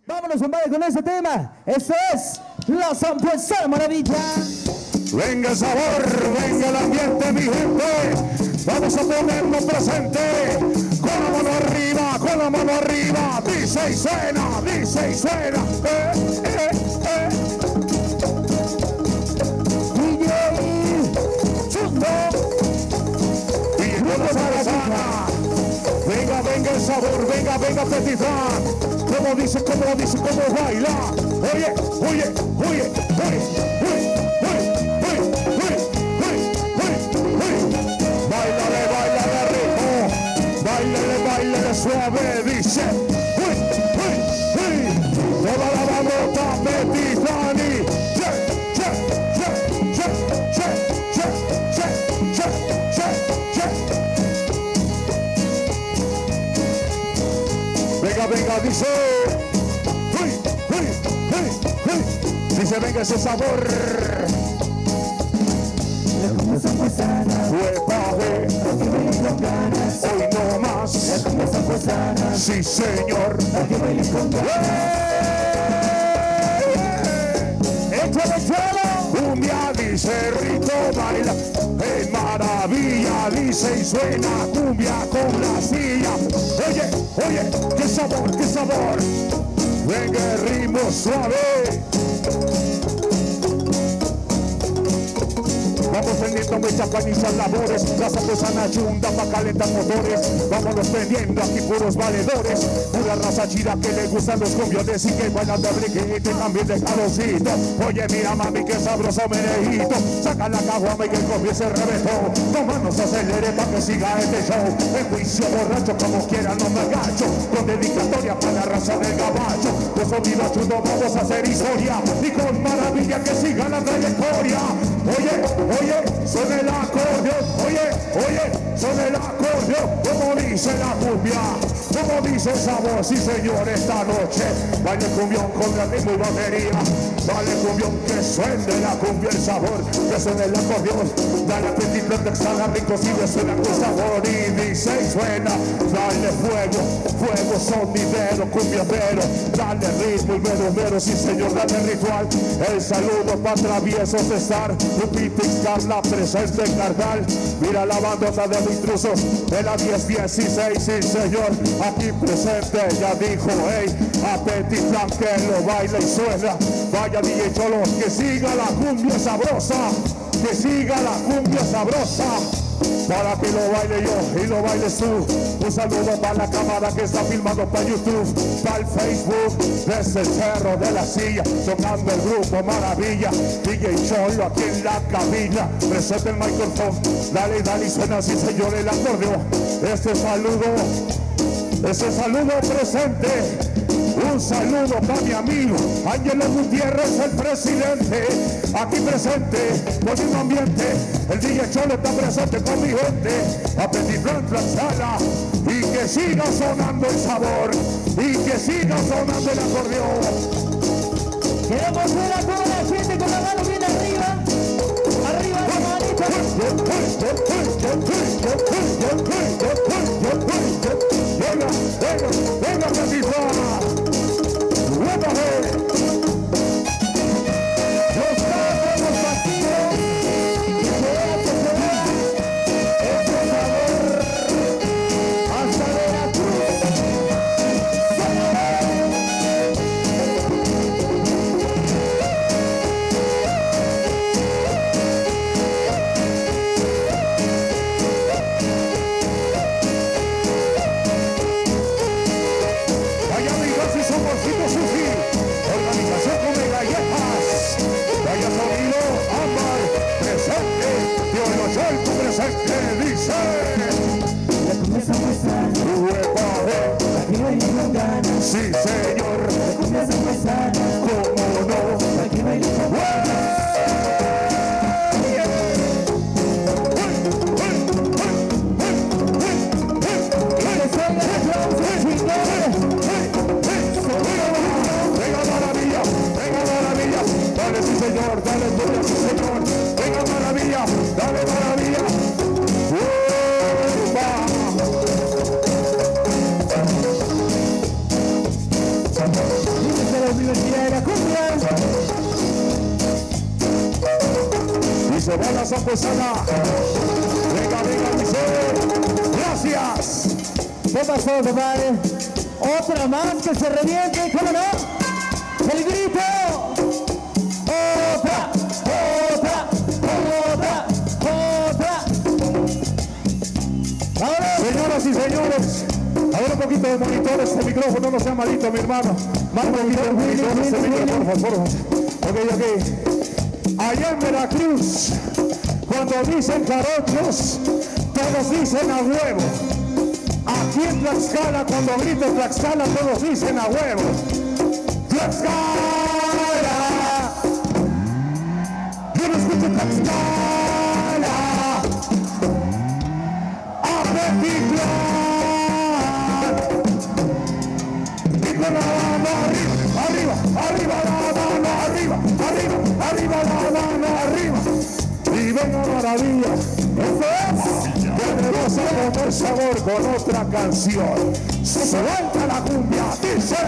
Vámonos, compadre, con ese tema. Eso es la Zampuesa Maravilla. Venga el sabor, venga el ambiente, mi gente. Vamos a ponernos presente. Con la mano arriba, con la mano arriba. Dice y suena, dice y suena. DJ Chundo. Y con la salsa. Venga, venga el sabor, venga, venga Petit Frank. Como dice, como baila. Oye, oye, oye, oye, oye, Báilale, báilale ritmo. Báilale, báilale suave, dice. Toda la bandota Petit Frank. Venga, venga, dice. Dice, venga ese sabor. Fue paje. Hoy no más. Sí, señor. Cumbia, dice Rito, baila. En maravilla, dice y suena cumbia con la silla. Oye, oye, qué sabor, qué sabor. Venga el ritmo suave. Vamos pendiendo muchas panizas labores. La Zampuesa chunda pa' calentar motores. Vámonos pendiendo aquí puros valedores. Pura raza chida que le gustan los cumbiones y que bailan de briquete también de calorcito. Oye mira mami que sabroso menejito. Saca la caguama y que comience el reventón. No más nos acelere pa' que siga este show. En juicio borracho como quiera no me agacho. Con dedicatoria para la raza del gabacho. Los sonidos chudos vamos a hacer historia. Y con maravilla que siga la trayectoria. Oye, oye, son el acordeón, oye, son el acordeón, como dice la cumbia, como dice esa voz, sí señor, esta noche, baile cumbión con el ritmo y batería, dale cumbión que suene la cumbia, el sabor, que suene el acordeón, dale Petit Frank que salga rico si le suena con sabor, y dice y suena, dale fuego, fuego sonidero, cumbiambero, dale ritmo y mero, sí señor, dale ritual, el saludo para traviesos de estar, Lupitix Carla presente en carnal. Mira la bandota de los intrusos de la 1016, sí señor, aquí presente, ya dijo, hey, a Petit Frank que lo baila y suena. Vaya DJ Cholo, que siga la cumbia sabrosa, que siga la cumbia sabrosa. Para que lo baile yo y lo bailes tú. Un saludo para la cámara que está filmando para YouTube, para el Facebook, desde el cerro de la silla, tocando el grupo Maravilla. DJ Cholo aquí en la cabina, presente el micrófono, dale, dale y suena así señor el acordeón. Este saludo presente. Un saludo para mi amigo Ángelo Gutiérrez, el presidente, aquí presente, poniendo ambiente. El DJ Cholo está presente con mi gente, a Petit Frank la sala, y que siga sonando el sabor, y que siga sonando el acordeón. Queremos ver a toda la gente con la mano bien arriba. Arriba la manita. Venga, Petit Frank. Los tacos, los partidos. Que se vea, ese sabor. Hasta Veracruz. Vaya amigos y su bolsito sushi, organización Come Galletas, vaya sonido, ámbar, presente, Tío Cholco presente, dice. La cumbia zampuesana, Huepa, aquí baile con ganas. sí señor, La cumbia zampuesana, cómo no. aquí baile con ganas. Y que salga el aplauso, chingón. Venga maravilla, dale sí señor, dale tuya sí señor, venga maravilla, dale maravilla. ¡Uepa! Universidad de la Cumbia. Y se va la zaposana. Venga, venga, dice. Gracias. ¿Qué pasó, compadre? Otra más que se reviente, ¿cómo no? El grito. Otra, otra, otra, otra. Ahora, Señoras y señores, a ver un poquito de monitor, este micrófono no sea malito, mi hermano. Más un poquito de monitor, este micrófono, por favor. Ok. Allá en Veracruz, cuando dicen jarochos, todos dicen a huevo. Aquí en Tlaxcala, cuando grito Tlaxcala, todos dicen a huevo. ¡Tlaxcala! Yo no escucho Tlaxcala. ¡Apetitlán! Y con la mano arriba, arriba, arriba la mano arriba, arriba, arriba la mano arriba. Y venga maravilla. Eso es. Venimos a poner sabor con otra canción. Suelta la cumbia, dice.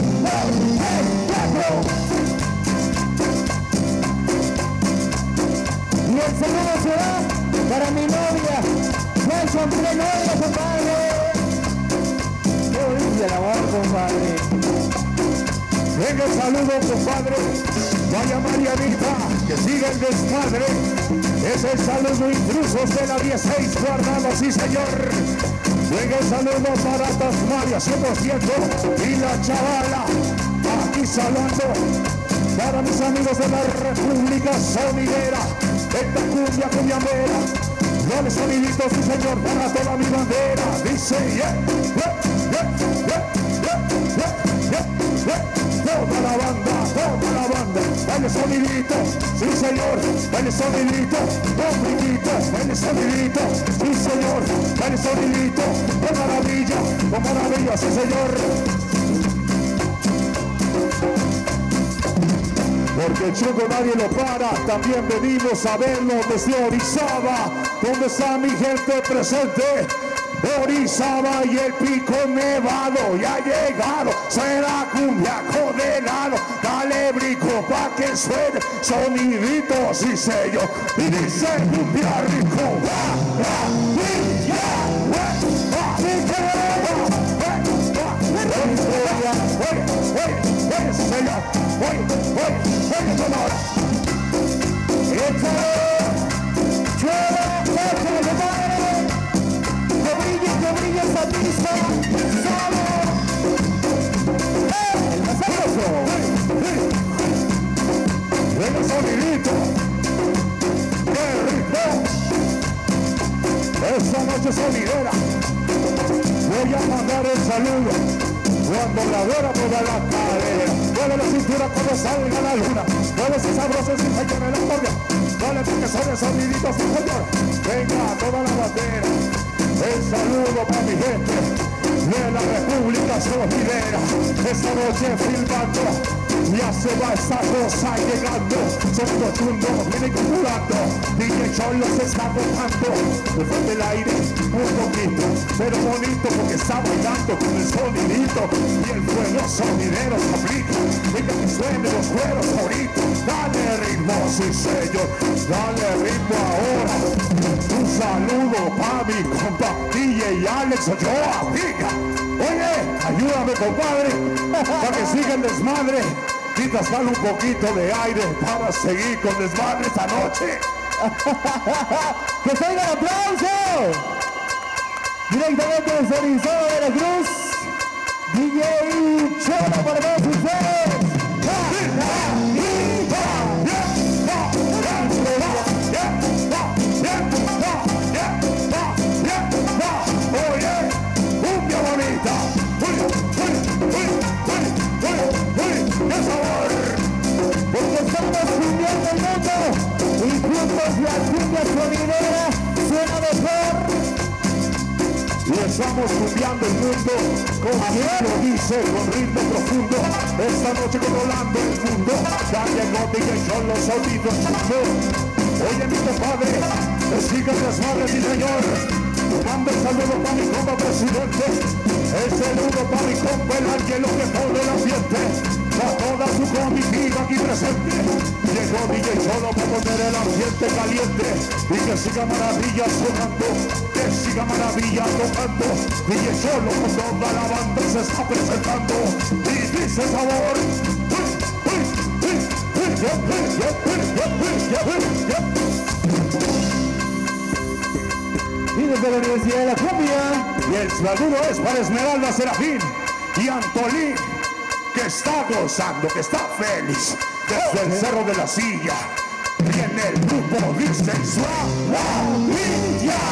y el segundo será para mi novia. Ya encontré novia, compadre. Qué bonito el amor, compadre. Venga el saludo, compadre. Vaya Marianita, que siga el desmadre. Es el saludo intrusos de la 16 guardado, sí señor. Venga el saludo para Tasmaria 100% y la chavala. Aquí saludando para mis amigos de la República Sonidera. Esta cumbia cumbiambera. Dale soniditos, sí señor, para toda mi bandera. Dice, toda la banda, dale sonidito, sí señor, dale sonidito, compliquito, dale sonidito, sí señor, dale sonidito, con maravilla, sí señor. Porque el Choco nadie lo para, también venimos a verlo desde Orizaba, donde está mi gente presente. Orizaba y el Pico Nevado ya ha llegado, será cumbia con helado, dale brinco pa' que suene, sonidito, sí señor, y dice cumbia rico, que brille esa pista, solo el más sabroso. Ven el sonidito, qué rico. Esta noche sonidera, voy a mandar el saludo. Cuando la vera toda la cadera, mueve la cintura cuando salga la luna, mueve ese sabroso sin señor en la historia, dale porque son esos soniditos sin señor. Venga toda la bandera. El saludo para mi gente de la República Sonidera. Esta noche filmando, ya se va esta cosa llegando. Sonido chundo, viene calculando. DJ Cholo se está botando. Me falta el aire un poquito, pero bonito porque está bailando con el sonidito. Y el fuego sonidero se aplica. Venga que suene los cueros ahorita. Dale ritmo, sí señor. Dale ritmo ahora. Un saludo para mi compa DJ Alex Ochoa. Diga, oye, ayúdame compadre, para que siga el desmadre. Quizás dale un poquito de aire para seguir con desmadre esta noche. ¡Que salga el aplauso! Directamente desde Orizaba, Veracruz, DJ Cholo para todos ustedes. Oye, cumbia bonita. ¡Qué sabor! Porque estamos cumbiando el mundo y juntos la cumbia sonidera suena mejor. Y estamos cumbiando el mundo con quien lo dice, con ritmo profundo. Esta noche controlando el mundo. Dale con DJ Cholo los sonidos chungos. Oye mi compadre, que siga el desmadre, mi señor. Manda el saludo para mi compa presidente. El saludo para mi compa el ángel que pone el ambiente. A toda aquí presente. Llegó DJ Cholo para poner el ambiente caliente y que siga Maravilla sonando, que siga Maravilla tocando. DJ Cholo con toda la banda se está presentando y dice sabor. Y desde la Universidad de la Cumbia. Y el saludo es para Esmeralda Serafín y Antolín, que está gozando, que está feliz. Desde el Cerro de la Silla viene el grupo Dice Maravilla.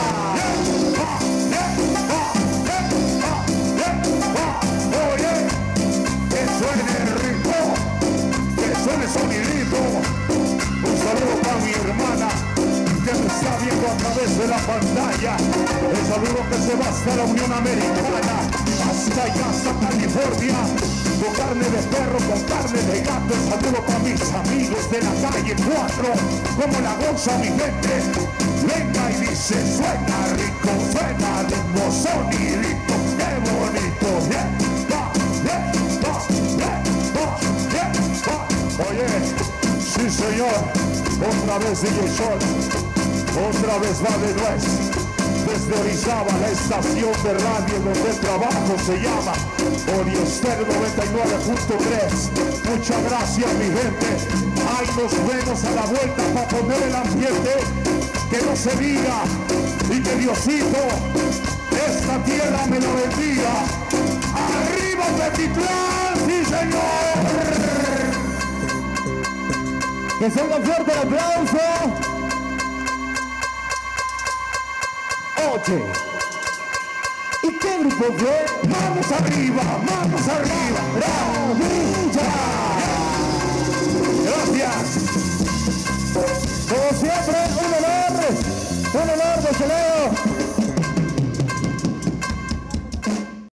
Oye, que suene rico, que suene sonidito. Un saludo para mi hermana que me está viendo a través de la pantalla. El saludo que se va hasta la Unión Americana, hasta allá, hasta California, con carne de perro, con carne de gato. El saludo para mis amigos de la calle 4, como la goza mi gente. Venga y dice, suena rico, sonidito, qué bonito. Oye, sí señor, otra vez DJ Sol. Otra vez va de nuez, desde Orizaba, la estación de radio donde el trabajo se llama Oriester 99.3. Muchas gracias mi gente. Ahí nos vemos a la vuelta para poner el ambiente, que no se diga, y que Diosito esta tierra me lo bendiga. ¡Arriba Petitlán, sí señor! Que salga fuerte el aplauso. Oye, ¿y qué grupo fue? ¡Manos arriba! ¡Manos arriba! ¡Maravilla! Gracias. Como siempre, un honor, José Leo.